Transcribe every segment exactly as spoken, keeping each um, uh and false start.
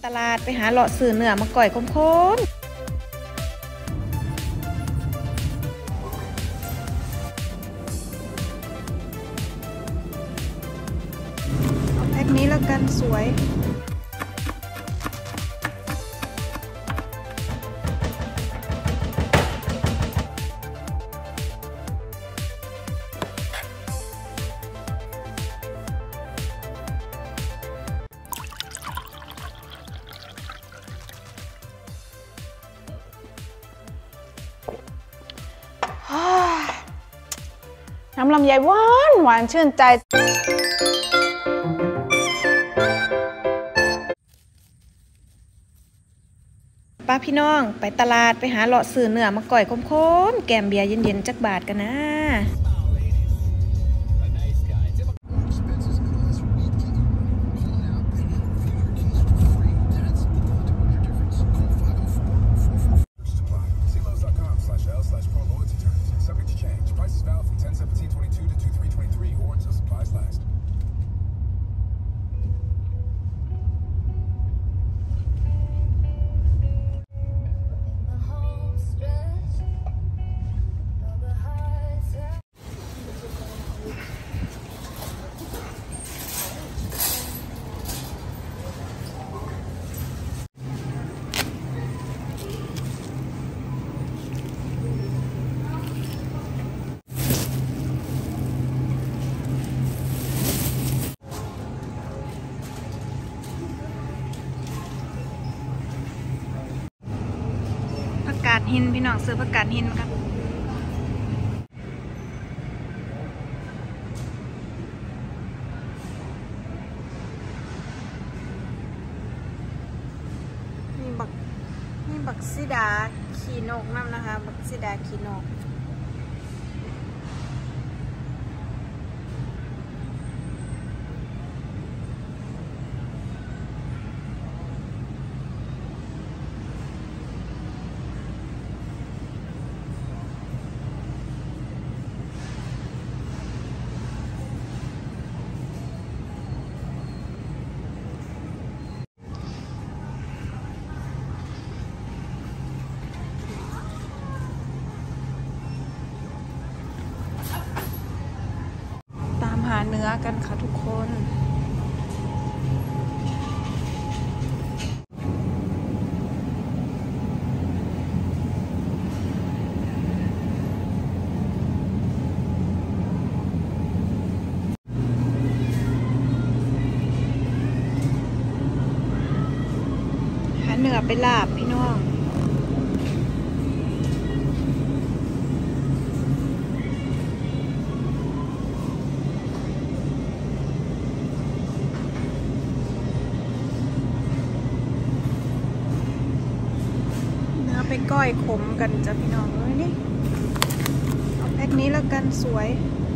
ตลาดไปหาเลาะซื้อเนื้อมาก่อยคมๆเอาแพ็คนี้แล้วกันสวยน้ำลำไยหวานหวานชื่นใจป้าพี่น้องไปตลาดไปหาเลาะซื้อเนื้อมาก่อยคมๆแกมเบียร์เย็นๆจักบาทกันนะผักกาดหินพี่น้องซื้อผักกาดหินครับมีบักมีบักซิดาขี่นกน้ำนะคะบักซิดาขี่นกหาเนื้อกันค่ะทุกคนหาเนื้อไปลาบพี่น้องไปก้อยขมกันจ้ะพี่น้องเอ้ยนี่เอาแพ็คนี้แล้วกันสวย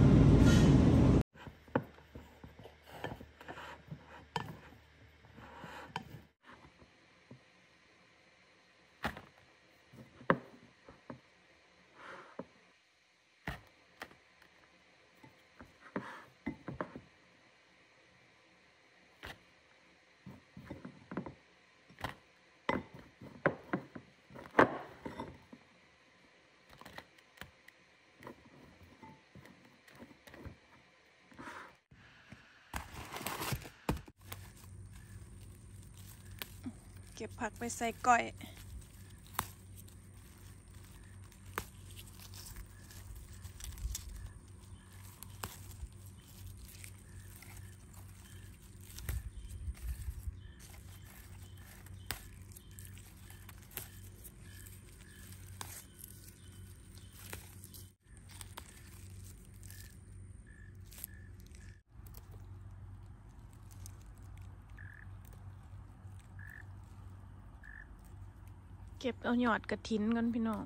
เก็บผักไปใส่ก้อยเก็บเอาหยอดกระถินกันพี่น้อง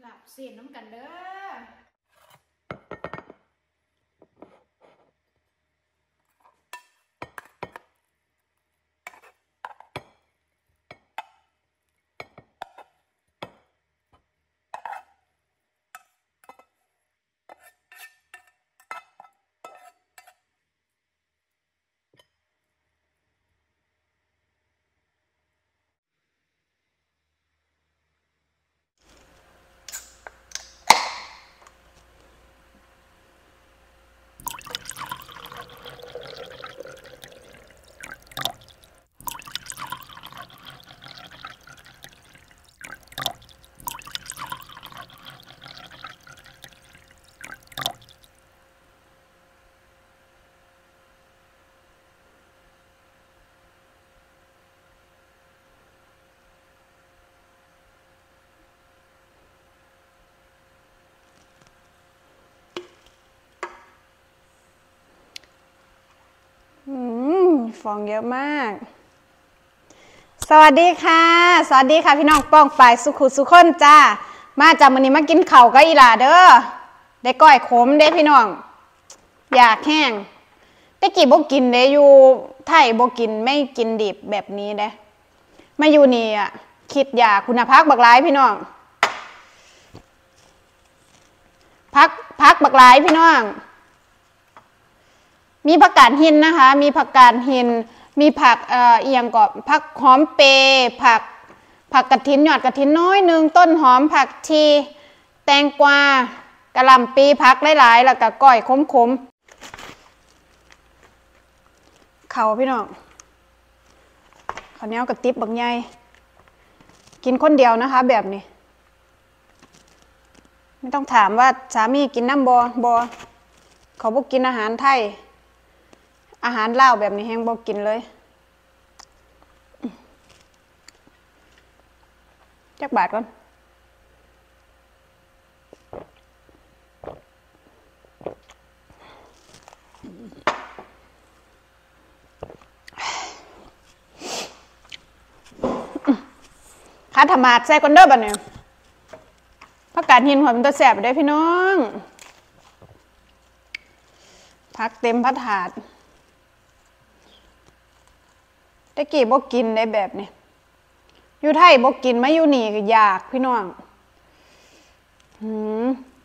ลับเสียนน้ำกันเด้อฟองเยอะมากสวัสดีค่ะสวัสดีค่ะพี่น้องป้องปายสุขุสุขคนจ้ามาจากมื้อนี้มากินข้าวกับอีหล่าเด้อได้ก้อยขมเด้พี่น้องอยากแห้งแต่กี้บ่กินเด้อยู่ไทยบ่กินไม่กินดิบแบบนี้เด้มาอยู่นี่อ่ะคิดอยากคุณภาพบักหลายพี่น้องพักพักบักหลายพี่น้องมีผักกาดหินนะคะมีผักกาดหินมีผักเอ่อเอียงกอบผักหอมเปย์ผักผักกระถินหยอดกระถินน้อยหนึ่งต้นหอมผักชีแตงกวากะหล่ำปีผักหลายๆแล้วก็ก้อยขมๆเขาพี่น้องข้าวเหนียวกระติบบักใหญ่กินคนเดียวนะคะแบบนี้ไม่ต้องถามว่าสามีกินน้ำบอบอเขาบอกกินอาหารไทยอาหารลาวแบบนี้แห้งบอกกินเลยจักบาทก่อนข้าธรรมาดใส่ก้อนเด้อบัดเนี่ยผักกาดหินหัวมันตัวแสบได้พี่น้องผักเต็มพัดถาดตะกี้บอกกินได้แบบนี้อยู่ไทยบอกกินไม่อยู่นี่ก็อยากพี่น้องหืม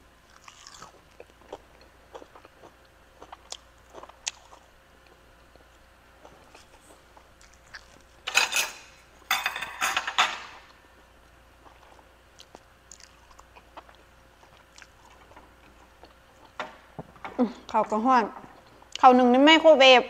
ข้าวกระห้อนข้าวหนึ่งในไมโครเวฟ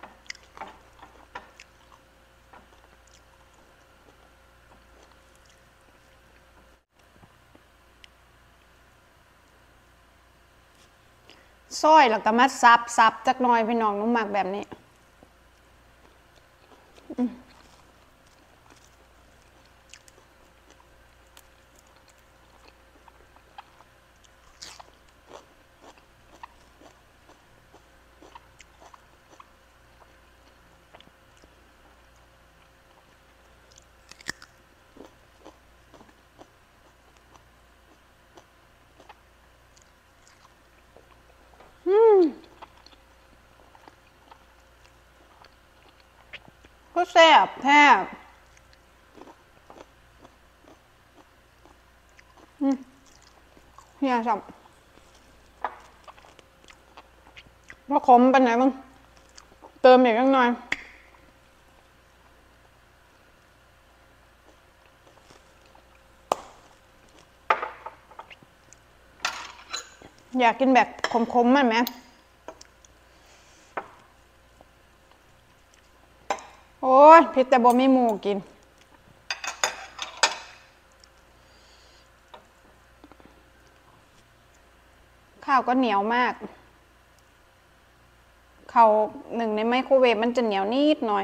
ซอยแล้วก็มาซับซับจักหน่อยพี่น้องนุ่มมากแบบนี้ก็แซ่บแทบเฮียสับว่าขมเป็นไหนบ้างเติมอีกนิดหน่อยอยากกินแบบขมๆมั้ยไหมโอ้ยพิษแต่บ่มีหมูกินข้าวก็เหนียวมากข้าวหนึ่งในไมโครเวฟมันจะเหนียวนิดหน่อย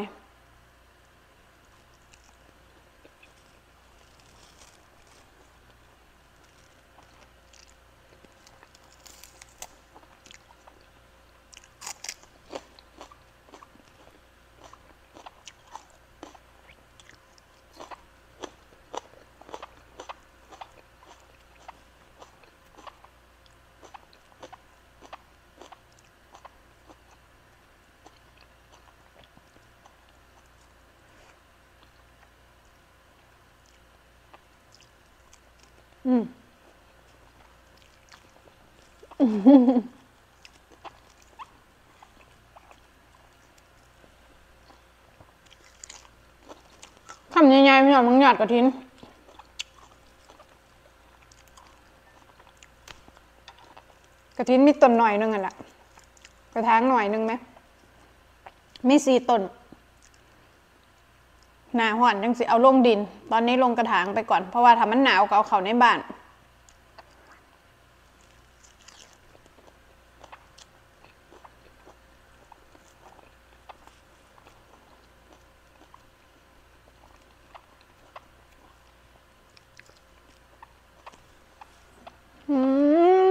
อืมคำใหญ่ๆพี่น้องมึงหยอดกระถินกระถินมีต้นหน่อยนึงอ่ะแหละกระถางหน่อยนึงไหมมีสี่ต้นหนาห่อนยังสิเอาลงดินตอนนี้ลงกระถางไปก่อนเพราะว่าถ้ามันหนาวก็เอาเขาในบ้านอืม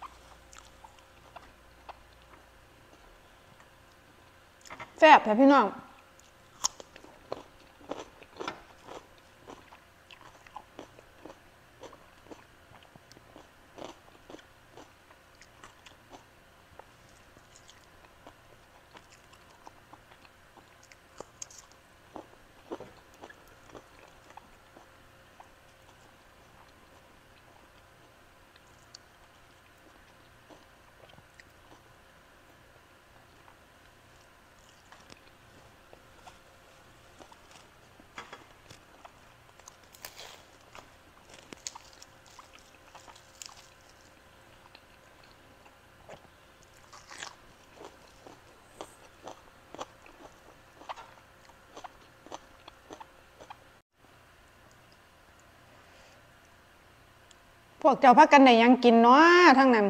แซ่บค่ะพี่น้องพวกเจ้าพักกันได้ยังกินเนาะทั้งนั้น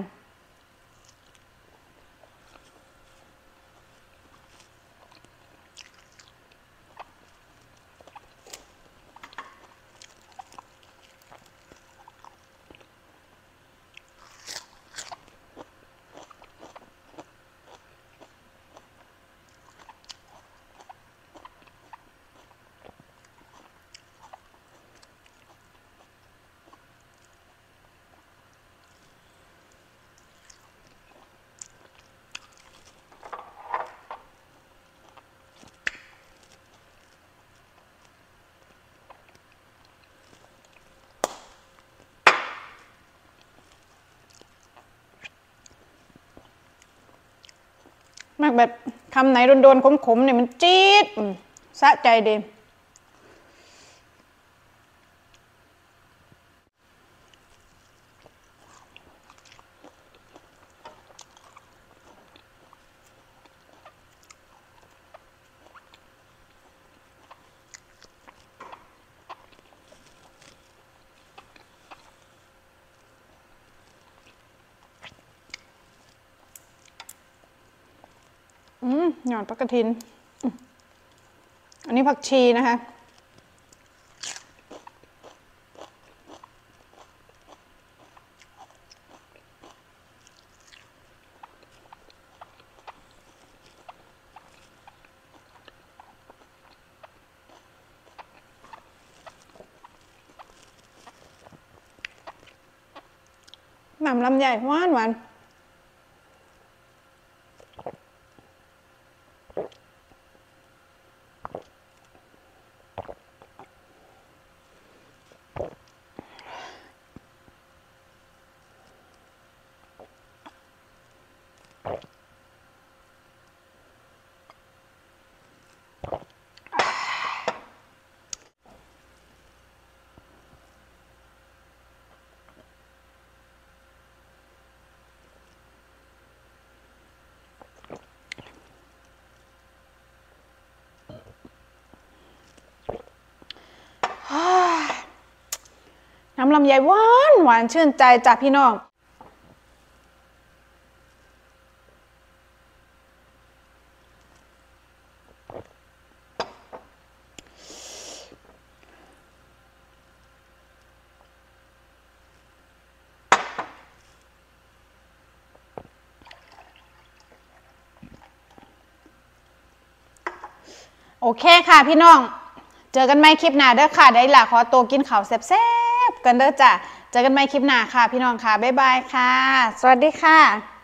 มากแบบคำไหนโดนๆขมๆเนี่ยมันจี๊ดสะใจดีอืมหยอดผักกระถินอันนี้ผักชีนะคะน้ำลำไยหวานหวานน้ำลำไยหวานหวานชื่นใจจากพี่น้องโอเคค่ะพี่น้องเจอกันไหมคลิปหน้าเด้อค่ะได้ล่ะขอตัวกินข้าวแซ่บๆกันเด้อจ้ะเจอกันไหมคลิปหน้าค่ะพี่น้องค่ะบ๊ายบายค่ะสวัสดีค่ะ